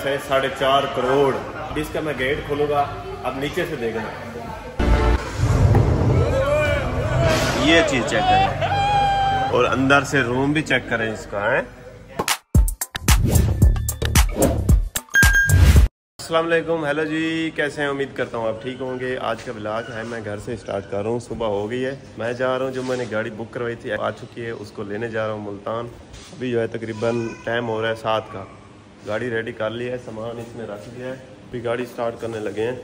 है 4.5 करोड़। अब इसका मैं गेट खोलूंगा, अब नीचे से देखना, ये चीज चेक करें और अंदर से रूम भी चेक करें इसका है। अस्सलाम वालेकुम, हेलो जी, कैसे हैं? उम्मीद करता हूँ आप ठीक होंगे। आज का व्लॉग है, मैं घर से स्टार्ट कर रहा हूँ। सुबह हो गई है, मैं जा रहा हूँ, जो मैंने गाड़ी बुक करवाई थी आ चुकी है, उसको लेने जा रहा हूँ मुल्तान। अभी जो है तकरीबन टाइम हो रहा है 7 का। गाड़ी रेडी कर ली है, सामान इसमें रख दिया है, अभी गाड़ी स्टार्ट करने लगे हैं।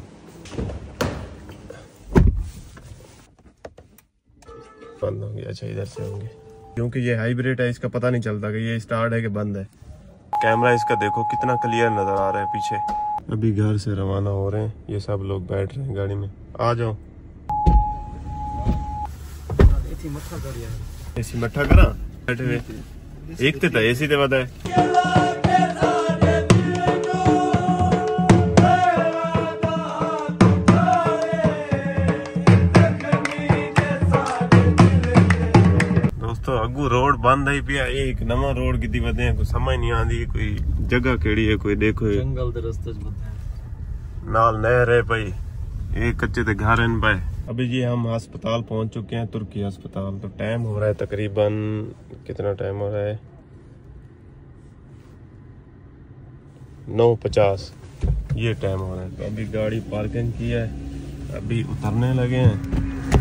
बंद होंगे, अच्छा इधर से होंगे, क्योंकि ये हाइब्रिड है, इसका पता नहीं चलता कि ये स्टार्ट है कि बंद है। कैमरा इसका देखो कितना क्लियर नजर आ रहा है पीछे। अभी घर से रवाना हो रहे हैं, ये सब लोग बैठ रहे हैं गाड़ी में। आ जाओ, एसी मठा करा बैठे हुए, एक तो एसी ते वदा है। अगू रोड बंद है पिया, एक नवा रोड की वधे कोई समझ नहीं आती, कोई जगह केड़ी है, कोई देखो जंगल दे रास्ते नाल नहर है भाई, एक कच्चे ते घर हैं भाई। अभी जी हम अस्पताल पहुंच चुके हैं, तुर्की अस्पताल। तो टाइम हो रहा है तकरीबन, कितना टाइम हो रहा है, 9:50 ये टाइम हो रहा है। तो अभी गाड़ी पार्किंग की है, अभी उतरने लगे हैं।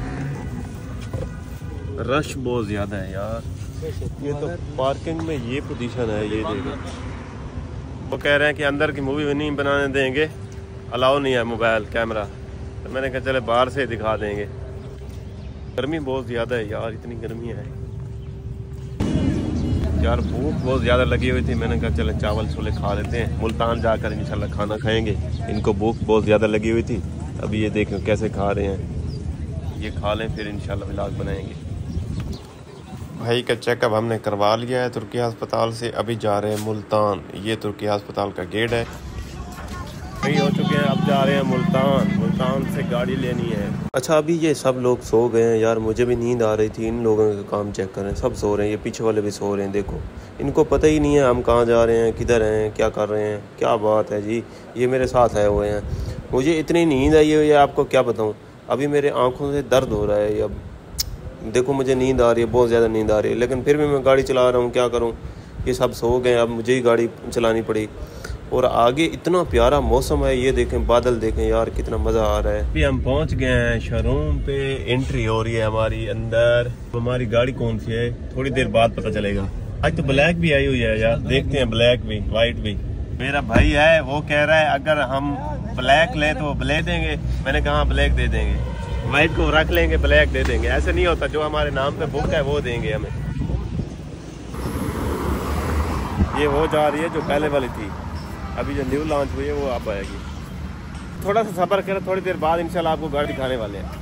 रश बहुत ज्यादा है यार, ये तो पार्किंग में ये पोजीशन है, ये देखो। वो कह रहे हैं कि अंदर की मूवी नहीं बनाने देंगे, अलाउ नहीं है मोबाइल कैमरा। तो मैंने कहा चले बाहर से दिखा देंगे। गर्मी बहुत ज्यादा है यार, इतनी गर्मी है यार, भूख बहुत ज्यादा लगी हुई थी। मैंने कहा चले चावल छोले खा लेते हैं, मुल्तान जाकर इंशाल्लाह खाना खाएंगे। इनको भूख बहुत ज्यादा लगी हुई थी, अभी ये देखें कैसे खा रहे हैं, ये खा लें फिर इंशाल्लाह व्लॉग बनाएंगे। भाई का चेकअप हमने करवा लिया है तुर्की अस्पताल से, अभी जा रहे हैं मुल्तान। ये तुर्की अस्पताल का गेट है, फ्री हो चुके हैं, अब जा रहे हैं मुल्तान। मुल्तान से गाड़ी लेनी है। अच्छा अभी ये सब लोग सो गए हैं यार, मुझे भी नींद आ रही थी। इन लोगों का काम चेक करें, सब सो रहे हैं, ये पीछे वाले भी सो रहे हैं। देखो इनको पता ही नहीं है हम कहाँ जा रहे हैं, किधर हैं, क्या कर रहे हैं, क्या बात है जी। ये मेरे साथ आए हुए हैं, मुझे इतनी नींद आई हुई है आपको क्या बताऊँ। अभी मेरे आँखों से दर्द हो रहा है, अब देखो मुझे नींद आ रही है, बहुत ज़्यादा नींद आ रही है, लेकिन फिर भी मैं गाड़ी चला रहा हूँ, क्या करूँ। ये सब सो गए, अब मुझे ही गाड़ी चलानी पड़ी। और आगे इतना प्यारा मौसम है, ये देखें बादल देखें यार, कितना मज़ा आ रहा है। अभी हम पहुँच गए हैं शोरूम पे, एंट्री हो रही है हमारी अंदर। हमारी गाड़ी कौन सी है थोड़ी देर बाद पता चलेगा। आज तो ब्लैक भी आई हुई है यार, देखते हैं ब्लैक भी वाइट भी। मेरा भाई है वो कह रहा है अगर हम ब्लैक लें तो ब्लैक देंगे। मैंने कहा ब्लैक दे देंगे, वाइट को रख लेंगे, ब्लैक दे देंगे। ऐसे नहीं होता, जो हमारे नाम पे बुक है वो देंगे हमें। ये वो जा रही है जो पहले वाली थी, अभी जो न्यू लॉन्च हुई है वो आप आएगी। थोड़ा सा सब्र करें, थोड़ी देर बाद इंशाल्लाह आपको गाड़ी दिखाने वाले हैं।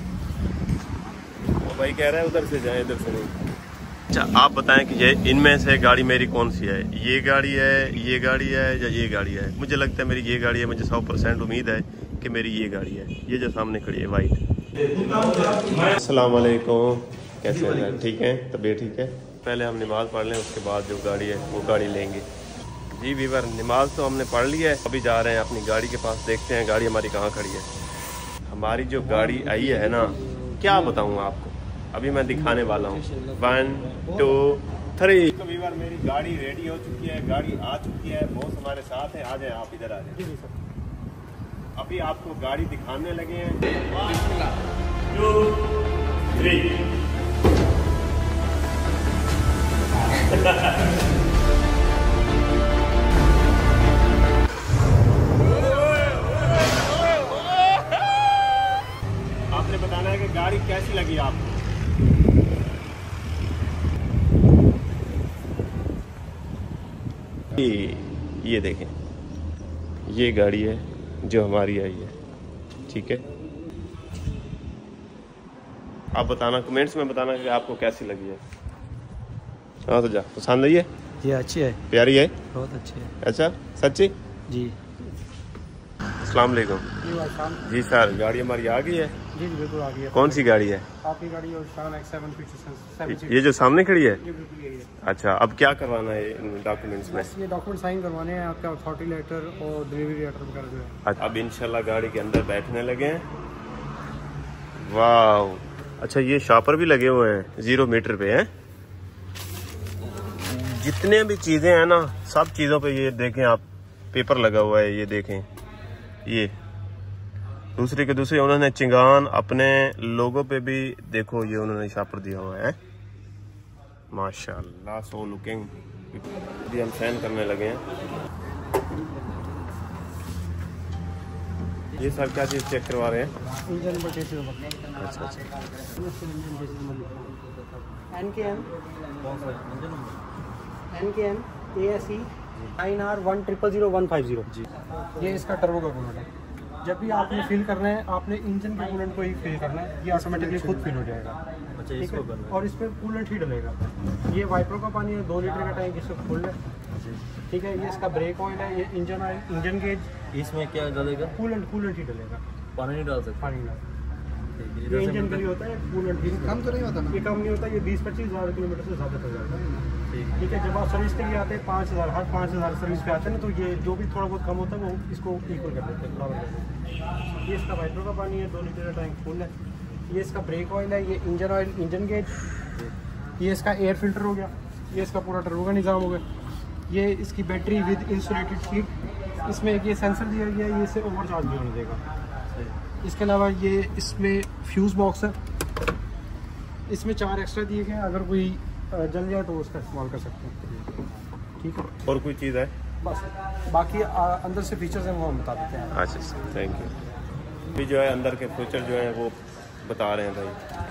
वो भाई कह रहा है उधर से जाए, इधर से नहीं। अच्छा आप बताएं कि ये इनमें से गाड़ी मेरी कौन सी है, ये गाड़ी है, ये गाड़ी है या ये गाड़ी है। मुझे लगता है मेरी ये गाड़ी है, मुझे 100% उम्मीद है कि मेरी ये गाड़ी है, ये जो सामने खड़ी है वाइट। अस्सलाम वालेकुम, कैसे हैं? ठीक है, तबीयत ठीक है? पहले हम नमाज़ पढ़ लें, उसके बाद जो गाड़ी है वो गाड़ी लेंगे। जी वीवर, नमाज तो हमने पढ़ ली है, अभी जा रहे हैं अपनी गाड़ी के पास, देखते हैं गाड़ी हमारी कहाँ खड़ी है। हमारी जो गाड़ी आई है ना, क्या बताऊँ आपको, अभी मैं दिखाने वाला हूँ। 1 2 3। तो वीवर मेरी गाड़ी रेडी हो चुकी है, गाड़ी आ चुकी है, बॉस हमारे साथ है। आ जाए आप, इधर आ जाए, अभी आपको गाड़ी दिखाने लगे हैं। 1 2 3। आपने बताना है कि गाड़ी कैसी लगी आपको। ये देखें, ये गाड़ी है जो हमारी आई है, ठीक है। आप बताना, कमेंट्स में बताना कि आपको कैसी लगी है। हाँ तो जा, पसंद आई है? ये अच्छी है, प्यारी है, बहुत अच्छी है। अच्छा सच्ची जी। अस्सलाम वालेकुम। जी जी सर, गाड़ी हमारी आ गई है। जी बिल्कुल आ गई है। कौन सी गाड़ी है? आपकी गाड़ी और शान X7 फीचर ये जो सामने खड़ी है? ये बिल्कुल यही है। अच्छा, अब क्या करवाना है इन डॉक्यूमेंट्स में? बस ये डॉक्यूमेंट साइन करवाने हैं, आपका अथॉरिटी लेटर और डिलीवरी लेटर वगैरह जो है। अच्छा, अब इंशाल्लाह गाड़ी के अंदर बैठने लगे हैं। वाह, अच्छा ये शॉपर भी लगे हुए हैं 0 मीटर पे हैं। जितने भी चीजें हैं ना, सब चीजों पे ये देखें आप, पेपर लगा हुआ है। ये देखें, ये दूसरे के दूसरे उन्होंने चिंगान अपने लोगों पे भी देखो, ये उन्होंने शॉपर दिया हुआ है। माशाल्लाह, सो लुकिंग। अभी हम साइन करने लगे हैं। ये सर क्या चीज चेक करवा रहे हैं? इंजन बटे से अच्छा अच्छा, NKM ASE 9R1000150 जी। ये इसका टर्बो का कूलेंट है। जब भी आपने फिल करना है, आपने इंजन के कूलेंट को ही फिल करना है, ये ऑटोमेटिकली खुद फिल हो जाएगा। अच्छा, ठीक इसको है, और इस पर कूलेंट ही डलेगा। ये वाइपरों का पानी है, 2 लीटर का टैंक इसको फुल है। ठीक है, ये इसका ब्रेक ऑयल है, ये इंजन ऑयल, इंजन गेज। इसमें क्या डालेगा? कूलेंट ही डलेगा, पानी नहीं डाल सकते? पानी ना। ये इंजन के लिए होता है, कूलेंट कम तो नहीं होता ना? ये कम नहीं होता, ये 20-25 हज़ार किलोमीटर से ज़्यादा चल जाता है। ठीक है, जब आप सर्विस के लिए आते हैं 5,000, हर 5,000 सर्विस पे आते हैं ना, तो ये जो भी थोड़ा बहुत कम होता है वो इसको इक्वल कर देते हैं, बराबर कर देते हैं। ये इसका वाइपरों का पानी है, 2 लीटर का टैंक फुल है। ये इसका ब्रेक ऑयल है, ये इंजन ऑयल, इंजन गेज। ये इसका एयर फिल्टर हो गया, ये इसका पूरा टर्बो का निज़ाम हो गया। ये इसकी बैटरी विद इंसुलेटेड शीट, इसमें एक ये सेंसर दिया गया है, ये इससे ओवरचार्ज नहीं होने देगा। इसके अलावा ये इसमें फ्यूज़ बॉक्स है, इसमें 4 एक्स्ट्रा दिए गए हैं, अगर कोई जल जाए तो उसका इस्तेमाल कर सकते हैं। ठीक है, और कोई चीज़ है? बस बाकी अंदर से फीचर्स हैं वो हम बता देते हैं। अच्छा, थैंक यू। अभी जो है अंदर के फीचर जो है वो बता रहे हैं भाई।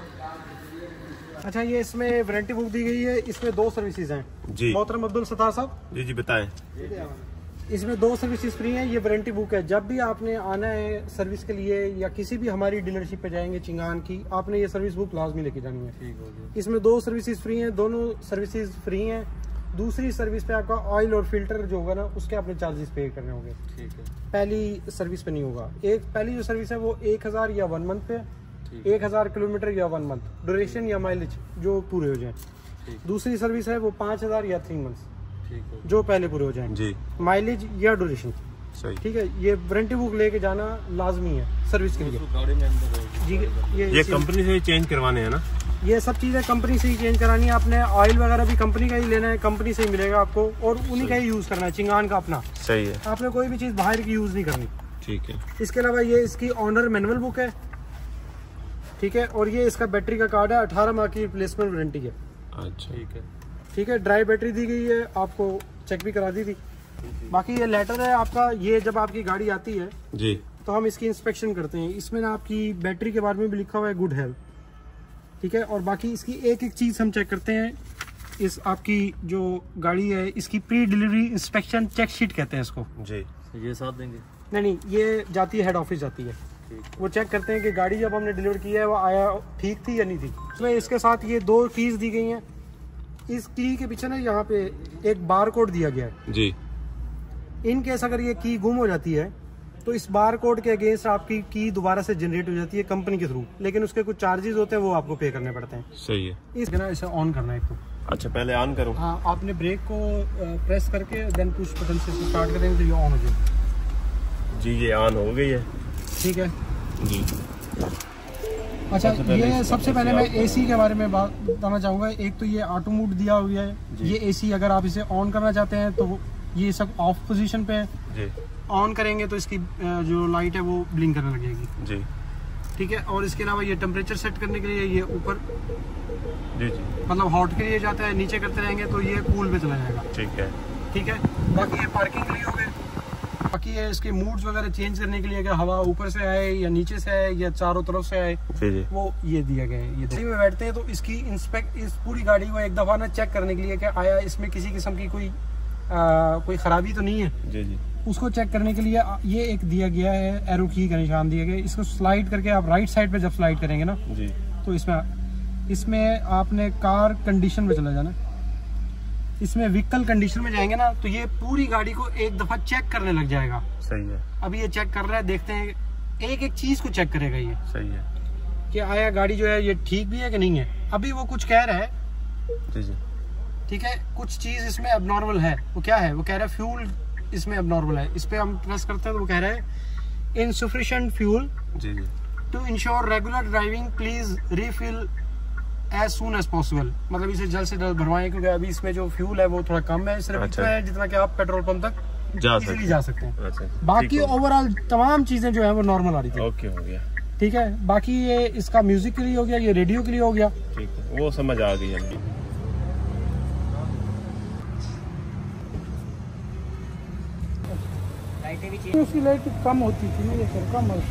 अच्छा, ये इसमें वारंटी बुक दी गई है, इसमें 2 सर्विसेज हैं जी। मोहतरम अब्दुल सत्तार साहब जी जी बताएं। इसमें 2 सर्विसेज फ्री हैं, ये वारंटी बुक है। जब भी आपने आना है सर्विस के लिए या किसी भी हमारी डीलरशिप पे जाएंगे चिंगान की, आपने ये सर्विस बुक लाजमी लेके जानी है। ठीक हो गया। इसमें 2 सर्विसेज फ्री हैं, दोनों सर्विसेज फ्री हैं। दूसरी सर्विस पे आपका ऑयल और फिल्टर जो होगा ना, उसके आपने चार्जेस पे करने होंगे। ठीक है, पहली सर्विस पे नहीं होगा। एक पहली जो सर्विस है वो 1000 या 1 मंथ पे, 1000 किलोमीटर या 1 मंथ ड्यूरेशन या माइलेज जो पूरे हो जाए। दूसरी सर्विस है वो 5000 या 3 मंथ जो पहले पूरे हो जाएंगे जी, माइलेज या ड्यूरेशन। सही। ठीक है, ये वारंटी बुक लेके जाना लाजमी है सर्विस के लिए। गाड़ी में अंदर जी, ये कंपनी से चेंज करवाने हैं ना? ये सब चीज़ें कंपनी से ही चेंज करानी है आपने। ऑयल वगैरह भी कंपनी का ही लेना है, कंपनी से ही मिलेगा आपको, और उन्हीं का ही यूज़ करना है, चिंगान का अपना। सही है, आपने कोई भी चीज़ बाहर की यूज़ नहीं करनी। ठीक है। इसके अलावा ये इसकी ऑनर मैनुअल बुक है। ठीक है, और ये इसका बैटरी का कार्ड है, 18 माह की रिप्लेसमेंट वारंटी है। अच्छा, ठीक है। ठीक है, ड्राई बैटरी दी गई है, आपको चेक भी करा दी थी। बाकी ये लेटर है आपका, ये जब आपकी गाड़ी आती है जी तो हम इसकी इंस्पेक्शन करते हैं। इसमें ना आपकी बैटरी के बारे में भी लिखा हुआ है गुड हेल्थ। ठीक है, और बाकी इसकी एक एक चीज़ हम चेक करते हैं। इस आपकी जो गाड़ी है इसकी pre delivery inspection check sheet कहते हैं इसको जी। ये साथ देंगे? नहीं, ये जाती है हेड ऑफिस जाती है, वो चेक करते हैं कि गाड़ी जब हमने डिलीवर की है वो आया ठीक थी या नहीं थी। इसमें इसके साथ ये 2 कीज़ दी गई हैं। इस की के पीछे ना यहाँ पे एक बार कोड दिया गया है जी। इन केस अगर ये की गुम हो जाती है तो इस बार कोड के अगेंस्ट आपकी की दोबारा से जनरेट हो जाती है कंपनी के थ्रू, लेकिन उसके कुछ चार्जेस होते हैं वो आपको पे करने पड़ते हैं। सही है। इसे ऑन करना है एक तो। अच्छा, पहले ऑन करूँ? हाँ, आपने ब्रेक को प्रेस करके देन पुश बटन से स्टार्ट करेंगे तो ये ऑन हो जाएगी जी। ये ऑन हो गई है। ठीक है जी। अच्छा, ये सबसे पहले मैं एसी के बारे में बात बताना चाहूँगा। एक तो ये ऑटो मोड दिया हुआ है, ये एसी अगर आप इसे ऑन करना चाहते हैं तो ये सब ऑफ पोजीशन पे है जी। ऑन करेंगे तो इसकी जो लाइट है वो ब्लिंक करने लगेगी जी। ठीक है, और इसके अलावा ये टेम्परेचर सेट करने के लिए ये ऊपर जी जी, मतलब हॉट के लिए जाता है, नीचे करते रहेंगे तो ये कूल में चला जाएगा। ठीक है। ठीक है, बाकी ये पार्किंग के लिए हो गए। बाकी ये इसके मूड्स वगैरह चेंज करने के लिए कि हवा ऊपर से आए या नीचे से आए या चारों तरफ से आए, जी जी, वो ये दिया गया है। ये में बैठते हैं तो इसकी इस पूरी गाड़ी को एक दफ़ा ना चेक करने के लिए कि आया इसमें किसी किस्म की कोई ख़राबी तो नहीं है। जी जी, उसको चेक करने के लिए ये एक दिया गया है, एरो की का निशान दिया गया है। इसको स्लाइड करके आप राइट साइड पे जब स्लाइड करेंगे ना जी, तो इसमें आपने कार कंडीशन में चला जाना। इसमें व्हीकल कंडीशन में जाएंगे ना तो ये पूरी गाड़ी को एक दफ़ा चेक करने लग जाएगा। सही है। अभी ये चेक कर रहा है, देखते हैं एक एक चीज को चेक करेगा ये। सही है कि आया गाड़ी जो है ये ठीक भी है कि नहीं है। अभी वो कुछ कह रहा है, जी जी, ठीक है, कुछ चीज इसमें अबनॉर्मल है। वो क्या है? वो कह रहा है फ्यूल इसमें अबनॉर्मल है। इस पे हम प्रेस करते हैं तो वो कह रहा है इनसफिशिएंट फ्यूल जी जी, to ensure regular driving please refill as soon as possible. मतलब इसे जल्द से जल्द भरवाएं, क्योंकि अभी इसमें जो फ्यूल है वो थोड़ा कम है, सिर्फ इतना है जितना कि आप पेट्रोल पंप तक इजीली जा सकते हैं। अच्छा, बाकी ओवरऑल तमाम चीजें जो है वो नॉर्मल आ रही थी। ओके हो गया, ठीक है। बाकी ये इसका म्यूजिक के लिए हो गया, ये रेडियो के लिए हो गया। ठीक है, वो समझ आ गई हमें। उसकी लाइट कम होती थी ना, ये सर कम है।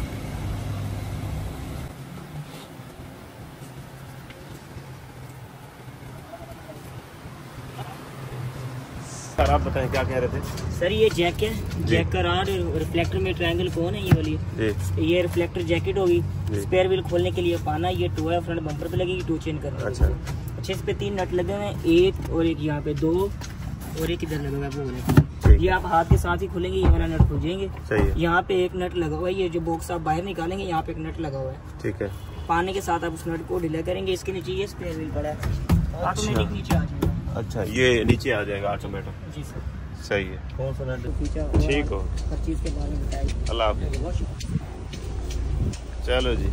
सर आप बताएं क्या कह रहे थे? सर ये जैक है, जैक का रॉड रिफ्लेक्टर में ट्रायंगल कौन है ये वाली जी, ये रिफ्लेक्टर जैकेट होगी। स्पेयर व्हील खोलने के लिए पाना, ये टू है, फ्रंट बम्पर पे लगेगी, टू चेंज करना। अच्छा, अच्छे इस पे 3 नट लगे हुए हैं, एक और एक यहाँ पे 2 और एक इधर लगा हुआ है। ये आप हाथ के साथ ही खोलेंगे, ये वाला नट खुल जाएंगे। सही है, यहाँ पे एक नट लगा हुआ है, ये जो बॉक्स आप बाहर निकालेंगे यहाँ पे एक नट लगा हुआ है। ठीक है, पाने के साथ आप उस नट को ढीला करेंगे। इसके नीचे ये स्पेयर व्हील पड़ा है, ऑटोमेटिक नीचे आ जाएगा। अच्छा, ये नीचे आ जाएगा ऑटोमेटिक। जी सर, सही है, कौन सा नट? ठीक हो, हर चीज के बारे में बताइए। अल्लाह हाफिज़। चलो जी,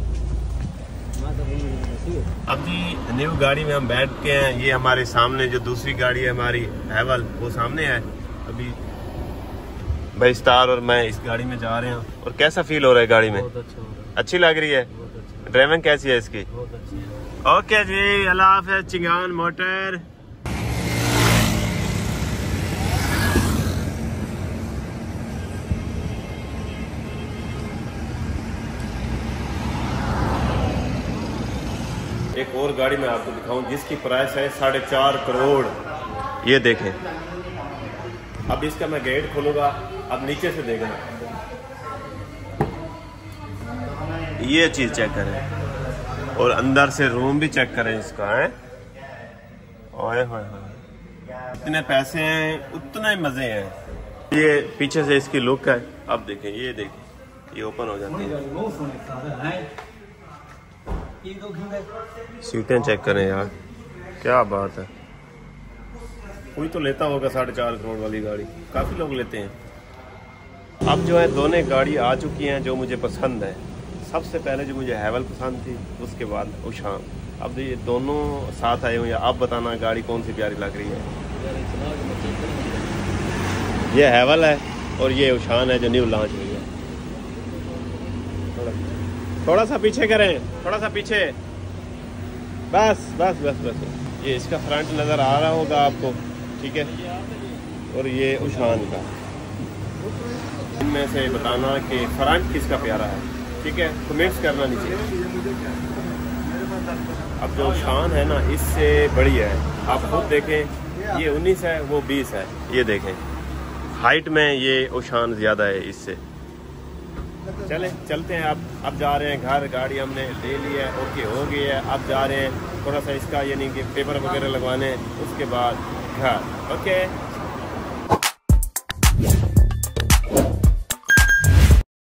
अब जी न्यू गाड़ी में हम बैठ के हैं। ये हमारे सामने जो दूसरी गाड़ी है हमारी हैवल, वो सामने है। अभी भाई स्टार और मैं इस गाड़ी में जा रहे हैं। और कैसा फील हो रहा है गाड़ी में? बहुत अच्छा हो रहा है, अच्छी लग रही है? बहुत अच्छा, ड्राइविंग कैसी है इसकी? बहुत अच्छी है। ओके जी, अल्लाह हाफिज़। चिंगान मोटर। एक और गाड़ी मैं आपको दिखाऊं जिसकी प्राइस है 4.5 करोड़। ये देखें, अब इसका मैं गेट खोलूंगा, अब नीचे से देखना, ये चीज चेक करें और अंदर से रूम भी चेक करें इसका है। ओए होए होए, इतने पैसे हैं उतना ही मजे हैं। ये पीछे से इसकी लुक है। अब देखें, ये देखें, ये ओपन हो जाती है। सीटें चेक करें यार, क्या बात है। कोई तो लेता होगा 4.5 करोड़ वाली गाड़ी, काफी लोग लेते हैं। अब जो है दोनों गाड़ी आ चुकी हैं जो मुझे पसंद है। सबसे पहले जो मुझे हैवल पसंद थी, उसके बाद उशान। अब ये दोनों साथ आए हुए हैं। आप बताना गाड़ी कौन सी प्यारी लग रही है? ये हैवल है और ये उशान है जो न्यू लॉन्च हुई है। थोड़ा सा पीछे करें, थोड़ा सा पीछे, बस बस बस बस। ये इसका फ्रंट नज़र आ रहा होगा आपको, ठीक है। और ये उशान का, इनमें से बताना कि फ्रंट किसका प्यारा है, ठीक है, कमेंट्स करना नीचे। अब जो उशान है ना, इससे बड़ी है। आप खुद देखें, ये 19 है, वो 20 है। ये देखें, हाइट में ये उशान ज़्यादा है इससे। चले चलते हैं। अब जा रहे हैं घर। गाड़ी हमने ले ली है, ओके हो गई है। अब जा रहे हैं थोड़ा सा इसका यानी कि पेपर वगैरह लगवाने, उसके बाद घर। ओके।